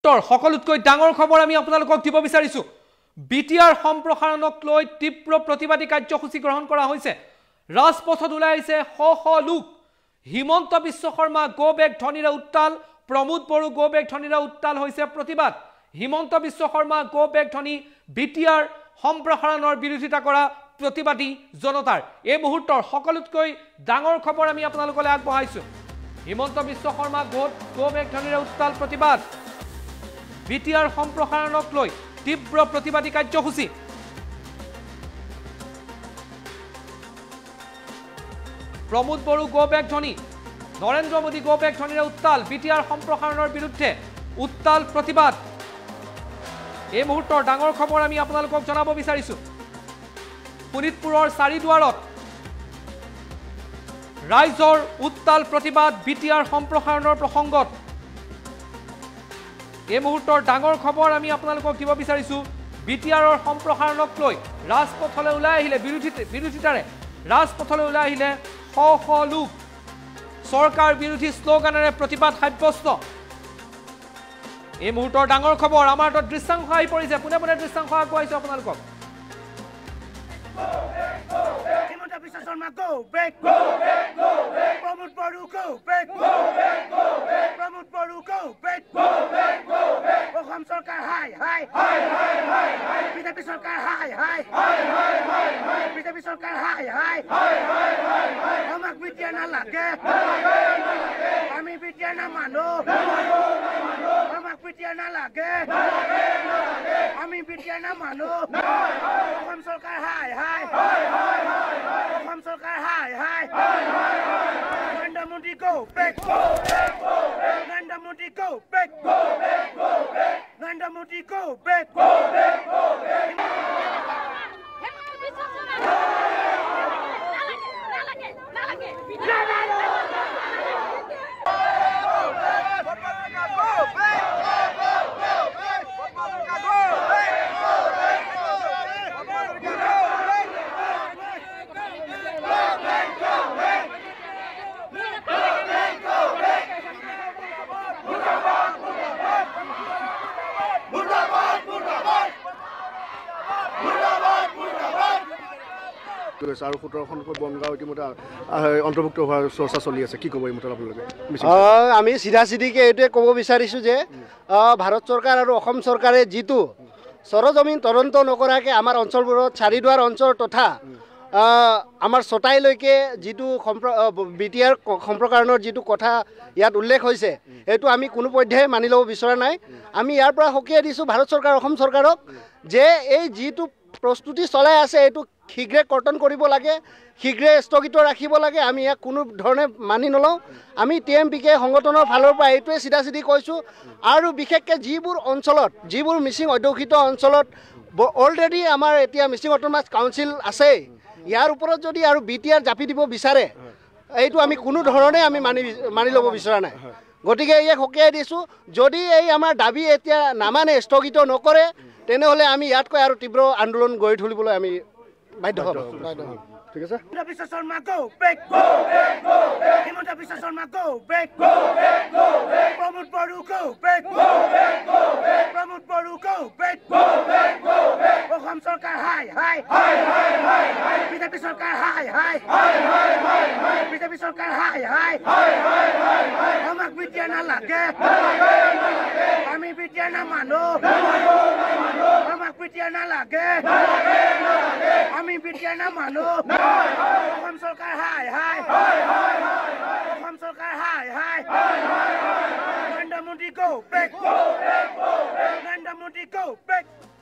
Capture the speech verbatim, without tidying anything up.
তোৰ সকলোতকৈ ডাঙৰ খবৰ আমি আপোনালোকক দিব বিচাৰিছো বিটিআৰ সম্প্ৰসাৰণক লৈ তীব্ৰ প্ৰতিবাদী কাৰ্যসূচী গ্ৰহণ কৰা হৈছে ৰাজপথত ওলাই আহিছে শ শ লোক হিমন্ত বিশ্ব শৰ্মা গো বেক ধনীৰে উত্তাল প্ৰমোদ বড়ো গো বেক ধনীৰে উত্তাল হৈছে প্ৰতিবাদ হিমন্ত বিশ্ব শৰ্মা গো বেক ধনী বিটিআৰ সম্প্ৰসাৰণৰ বিৰোধিতা কৰা প্ৰতিবাদী জনতাৰ এই মুহূৰ্তৰ সকলোতকৈ ডাঙৰ খবৰ আমি আপোনালোকলৈ আগবঢ়াইছো হিমন্ত বিশ্ব শৰ্মা গো বেক ধনীৰে উত্তাল প্ৰতিবাদ বিটিআৰ সম্প্ৰসাৰণক লৈ তীব্ৰ প্ৰতিবাদী কাৰ্যসূচী প্ৰমোদ বড়ো গো বেক ধনী নৰেন্দ্ৰ মোদী গো বেক ধনীৰে উত্তাল বিটিআৰ সম্প্ৰসাৰণৰ বিৰুদ্ধে উত্তাল প্ৰতিবাদ এই মুহূৰ্তৰ ডাঙৰ খবৰ আমি আপোনালোকক জনাব বিচাৰিছো শোণিতপুৰৰ চাৰিদুৱাৰত ৰাইজৰ উত্তাল প্ৰতিবাদ বিটিআৰ সম্প্ৰসাৰণৰ প্ৰসংগত এই মুহূৰ্তৰ ডাঙৰ খবৰ আমি আপোনালোকক দিব বিচাৰিছো বিটিআৰৰ সম্প্ৰসাৰণক লৈ ৰাজপথলৈ ওলাই আহিলে বিৰোধিতাৰে ৰাজপথলৈ ওলাই আহিলে শ শ লোক চৰকাৰ বিৰোধী স্লোগানেৰে প্ৰতিবাদ সাব্যস্ত এই মুহূৰ্তৰ ডাঙৰ খবৰ আমাৰ হাতত দৃশ্যাংশ আহি পৰিছে পুনে পুনে দৃশ্যাংশ আগবঢ়াইছো আপোনালোকক Himanta Biswa Sharma go back, go back, go back. Pramod Badu go back, go back, go back. Pramod Badu go back, go back, go back. Oham Sarkar hi, hi, hi, hi, hi, hi. B J P Sarkar hi, hi, hi, hi, hi, hi. B J P Sarkar hi, hi, hi, hi, hi, hi. Hamak bitiya na lage, na lage, na lage. Ami bitiya na mano, na mano, na mano. Hamak bitiya na lage, na lage, na lage. Ami bitiya na mano, na mano. Oham Sarkar hi, hi, hi, hi, hi, hi. Oham Sarkar hi, hi, hi, hi, hi. Narendra Modi go back, go back, go back. Narendra Modi go back, go back, go back. Narendra Modi go back, go back, go back. আৰু সোতৰখনকৈ বনগাঁও ইতিমধ্যে অন্তৰ্ভুক্ত হোৱাৰ চৰ্চা চলি আছে কি ক'ব এই মুহূৰ্তত আপোনালোকে আমি চিধা চিধিকে এইটোৱে ক'ব বিচাৰিছোঁ যে ভাৰত চৰকাৰ আৰু অসম চৰকাৰে যিটো চৰজমিন তদন্ত নকৰাকৈ আমাৰ অঞ্চলবোৰত চাৰিদুৱাৰ অঞ্চল তথা আমাৰ চটাইলৈকে যিটো সম্প্ৰ বিটিআৰ সম্প্ৰসাৰণৰ যিটো কথা ইয়াত উল্লেখ হৈছে সেইটো আমি কোনো পৰ্যায়ে মানি ল'ব বিচৰা নাই আমি ইয়াৰ পৰা সকীয়াই দিছোঁ ভাৰত চৰকাৰ অসম চৰকাৰক যে এই যিটো প্ৰস্তুতি চলাই আছে এইটো শীঘ্ৰে কৰ্তন কৰিব লাগে শীঘ্ৰে স্থগিত ৰাখিব লাগে আমি ইয়াক কোনো ধৰণে মানি নলওঁ আমি টি এম পি কে সংগঠনৰ ফালৰ পৰা এইটোৱে চিধা চিধি কৈছোঁ আৰু বিশেষকৈ যিবোৰ অঞ্চলত যিবোৰ মিচিং অধ্যুষিত অঞ্চলত অলৰেডি আমাৰ এতিয়া মিচিং অট'নমাছ কাউন্সিল আছে ইয়াৰ ওপৰত যদি আৰু বিটিআৰ জাপি দিব বিচাৰে এইটো আমি কোনো ধৰণে আমি মানি মানি ল'ব বিচৰা নাই গতিকে ইয়াক সকীয়াই দিছোঁ যদি এই আমাৰ দাবী এতিয়া নামানে স্থগিত নকৰে তেনেহ'লে আমি ইয়াতকৈ আৰু তীব্ৰ আন্দোলন গঢ়ি তুলিবলৈ আমি বাধ্য হ'ম ঠিক আছে Himanta Biswa Sharma go back, go back, go back. Himanta Biswa Sharma go back, go back, go back. Pramod Badu go back, go back, go back. Pramod Badu go back, go back, go back. Oham Sarkar hi, hi, hi, hi, hi, hi. B J P Sarkar hi, hi, hi, hi, hi, hi. B J P Sarkar hi, hi, hi, hi, hi, hi. Hamak bitiya na lage, na lage, na lage. Ami bitiya na mano, na mano, na mano. Hamak bitiya na lage, na lage, na lage. Ami bitiya na mano, na Oham Sarkar hi, hi, hi, hi, hi, hi. Oham Sarkar hi, hi, hi, hi, hi, hi. Narendra Modi go back, go back, go back. Narendra Modi go back.